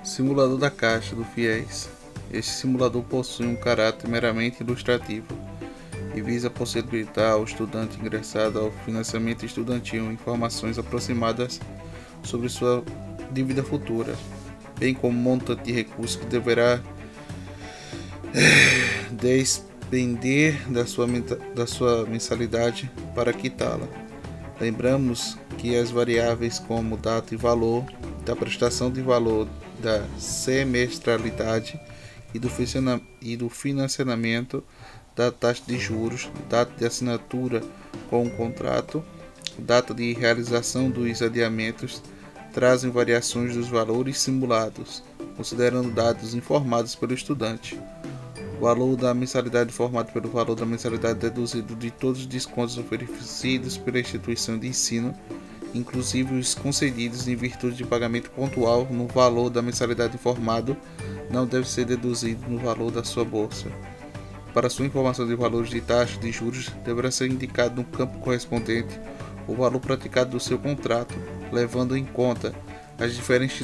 Simulador da Caixa do FIES. Este simulador possui um caráter meramente ilustrativo e visa possibilitar ao estudante ingressado ao financiamento estudantil informações aproximadas sobre sua dívida futura, bem como montante de recursos que deverá despender da sua mensalidade para quitá-la. Lembramos que as variáveis como data e valor da prestação de valor, da semestralidade e do financiamento, da taxa de juros, data de assinatura com o contrato, data de realização dos adiamentos, trazem variações dos valores simulados, considerando dados informados pelo estudante. O valor da mensalidade formado pelo valor da mensalidade deduzido de todos os descontos oferecidos pela instituição de ensino, inclusive os concedidos em virtude de pagamento pontual no valor da mensalidade informado, não deve ser deduzido no valor da sua bolsa. Para sua informação de valores de taxa de juros, deverá ser indicado no campo correspondente o valor praticado do seu contrato, levando em conta as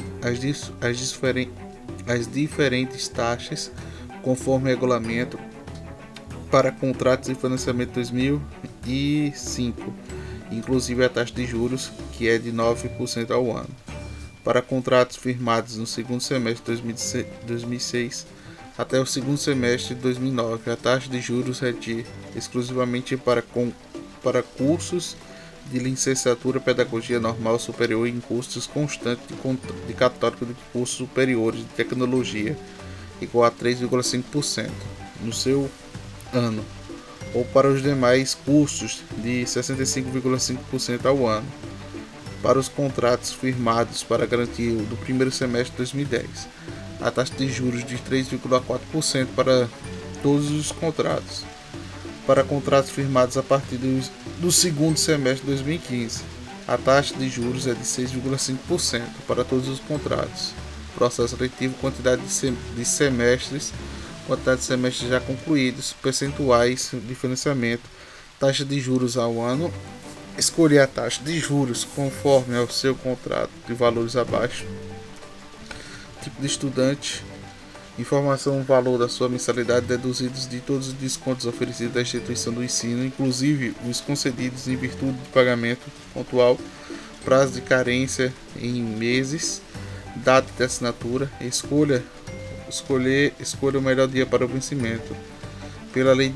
diferentes taxas conforme o regulamento para contratos de financiamento 2005, inclusive a taxa de juros, que é de 9% ao ano. Para contratos firmados no segundo semestre de 2006 até o segundo semestre de 2009, a taxa de juros é exclusivamente para cursos de licenciatura Pedagogia Normal Superior em custos constantes de católico de cursos superiores de tecnologia, igual a 3,5% no seu ano, ou para os demais cursos de 65,5% ao ano. Para os contratos firmados para garantia do primeiro semestre de 2010, a taxa de juros de 3,4% para todos os contratos. Para contratos firmados a partir do segundo semestre de 2015, a taxa de juros é de 6,5% para todos os contratos. Processo seletivo, quantidade de semestres, quantidade de semestres já concluídos, percentuais de financiamento, taxa de juros ao ano, escolher a taxa de juros conforme ao seu contrato de valores abaixo, tipo de estudante, informação, valor da sua mensalidade deduzidos de todos os descontos oferecidos da instituição do ensino, inclusive os concedidos em virtude de pagamento pontual, prazo de carência em meses, data de assinatura, escolha o melhor dia para o vencimento. Pela Lei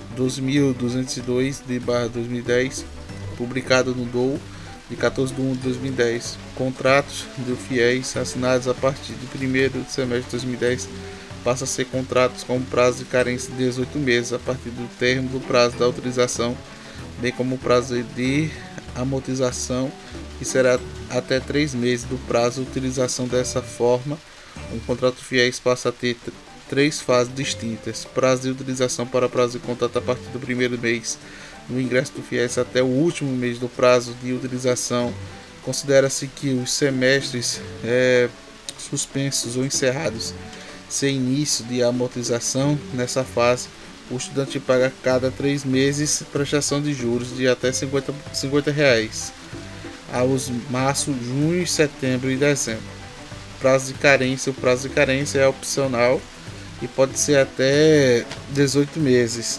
12.202/2010, publicado no DOU de 14/1/2010, contratos do FIES assinados a partir do primeiro semestre de 2010 passam a ser contratos com prazo de carência de 18 meses a partir do término do prazo da autorização, bem como o prazo de amortização, que será até 3 meses do prazo de utilização. Dessa forma, um contrato FIES passa a ter 3 fases distintas: prazo de utilização para prazo de contrato a partir do primeiro mês no ingresso do FIES até o último mês do prazo de utilização. Considera-se que os semestres suspensos ou encerrados sem início de amortização. Nessa fase, o estudante paga a cada 3 meses prestação de juros de até R$50 aos março, junho, setembro e dezembro. Prazo de carência. O prazo de carência é opcional e pode ser até 18 meses.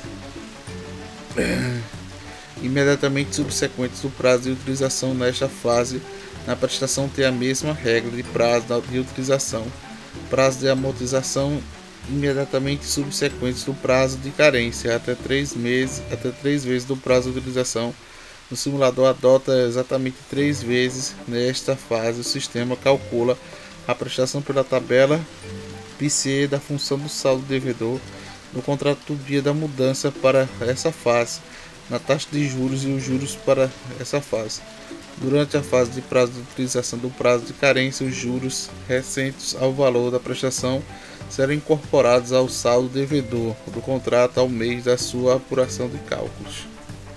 Imediatamente subsequentes do prazo de utilização. Nesta fase, na prestação tem a mesma regra de prazo de utilização. Prazo de amortização imediatamente subsequentes do prazo de carência, até 3 vezes do prazo de utilização. O simulador adota exatamente 3 vezes. Nesta fase, o sistema calcula a prestação pela tabela PCE da função do saldo devedor no contrato do dia da mudança para essa fase, na taxa de juros e os juros para essa fase. Durante a fase de prazo de utilização do prazo de carência, os juros recentes ao valor da prestação serão incorporados ao saldo devedor do contrato ao mês da sua apuração de cálculos.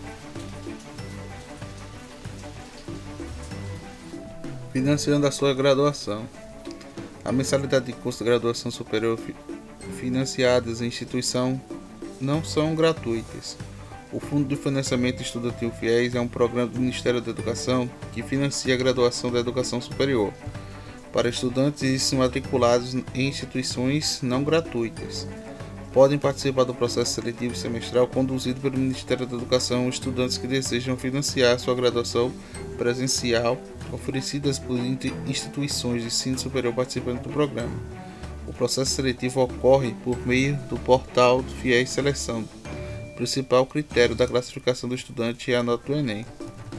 Financiando a sua graduação. A mensalidade de curso de graduação superior financiadas em instituição não são gratuitas. O Fundo de Financiamento Estudantil FIES é um programa do Ministério da Educação que financia a graduação da educação superior. para estudantes matriculados em instituições não gratuitas. Podem participar do processo seletivo semestral conduzido pelo Ministério da Educação estudantes que desejam financiar sua graduação presencial oferecidas por instituições de ensino superior participantes do programa. O processo seletivo ocorre por meio do portal do FIES Seleção. O principal critério da classificação do estudante é a nota do Enem.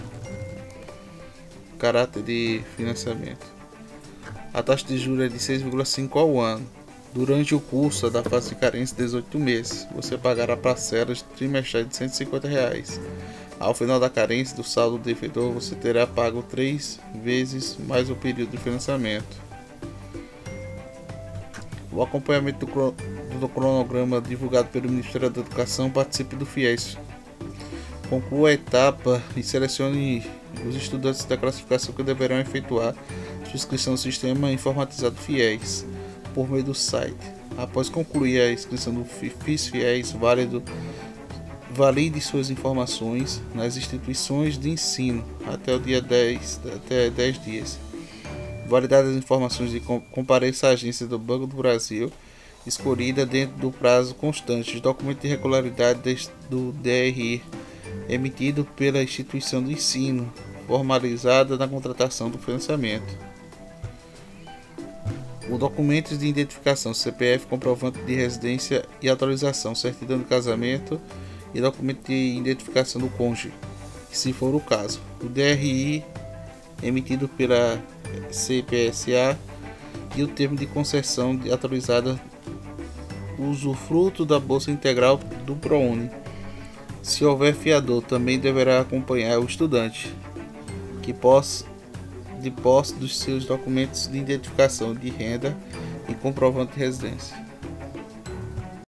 Caráter de financiamento. A taxa de juros é de 6,5 ao ano. Durante o curso da fase de carência de 18 meses, você pagará parcelas trimestrais de R$ 150. Ao final da carência do saldo devedor, você terá pago 3 vezes mais o período de financiamento. O acompanhamento do cronograma divulgado pelo Ministério da Educação participe do FIES. Conclua a etapa e selecione os estudantes da classificação que deverão efetuar sua inscrição no sistema informatizado FIES por meio do site. Após concluir a inscrição do FIES, valide suas informações nas instituições de ensino até 10 dias. Validadas as informações de compareça à agência do Banco do Brasil, escolhida dentro do prazo constante, de documento de regularidade do DRI emitido pela instituição de ensino, formalizada na contratação do financiamento. O documento de identificação, CPF, comprovante de residência e autorização, certidão de casamento e documento de identificação do cônjuge, se for o caso. O DRI emitido pela CPSA e o termo de concessão autorizada usufruto da Bolsa Integral do ProUni. Se houver fiador, também deverá acompanhar o estudante, que posse dos seus documentos de identificação de renda e comprovante de residência.